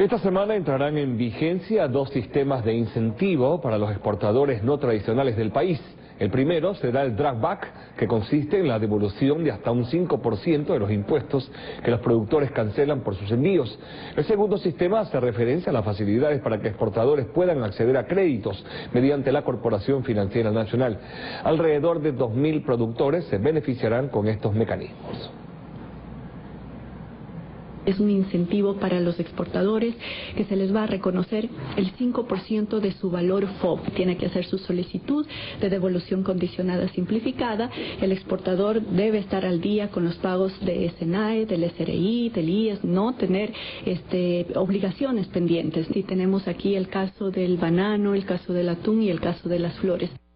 Esta semana entrarán en vigencia dos sistemas de incentivo para los exportadores no tradicionales del país. El primero será el drawback, que consiste en la devolución de hasta un 5% de los impuestos que los productores cancelan por sus envíos. El segundo sistema hace referencia a las facilidades para que exportadores puedan acceder a créditos mediante la Corporación Financiera Nacional. Alrededor de 2.000 productores se beneficiarán con estos mecanismos. Es un incentivo para los exportadores que se les va a reconocer el 5% de su valor FOB. Tiene que hacer su solicitud de devolución condicionada simplificada. El exportador debe estar al día con los pagos de SENAE, del SRI, del IES, no tener obligaciones pendientes. Y tenemos aquí el caso del banano, el caso del atún y el caso de las flores.